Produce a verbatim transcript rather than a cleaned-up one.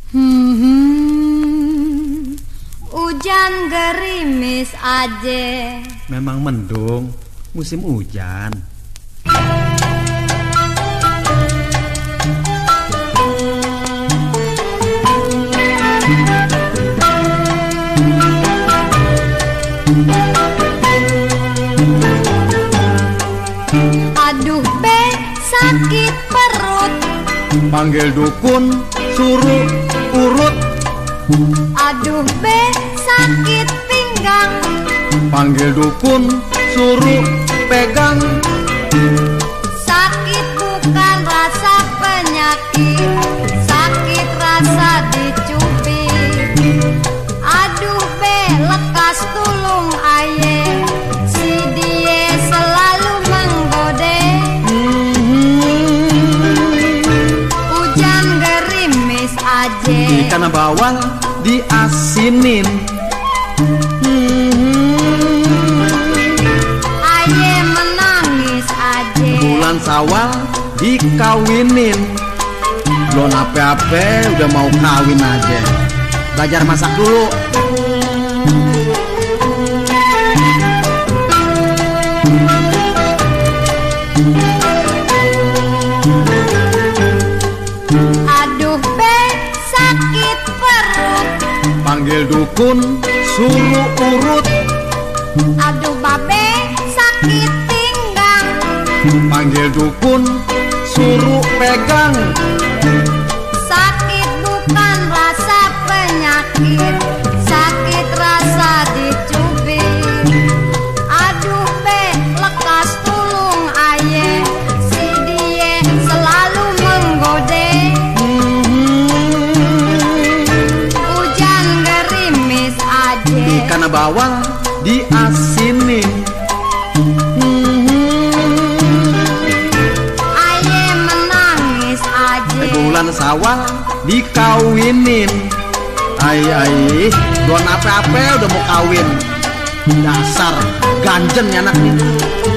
Hmm, hujan gerimis aja. Memang mendung, musim hujan. Aduh be, sakit perut. Panggil dukun, suruh urut. Aduh be, sakit pinggang. Panggil dukun, suruh pegang. Sakit bukan rasa penyakit, sakit rasa dicubit. Aduh be, lekas tulung aye, si die selalu menggode. Hujan gerimis aja. Ikan bawal diasinin. Aye menangis aja. Bulan Sawal dikawinin. Belum ape-ape udah mau kawin aja. Belajar masak dulu. Aduh be, sakit perut. Panggil dukun, suruh urut. Aduh babe, sakit pinggang. Panggil dukun, suruh pegang. Sakit bukan rasa penyakit, sakit rasa dicubit. Aduh be, lekas tulung aye, si die selalu menggode. Hujan gerimis aja. Ikan bawal diasinin. Aye menangis aja. Bulan Sawal dikawinin. Ai ai, belum apa-apa udah mau kawin. Dasar ganjen ya anak nih.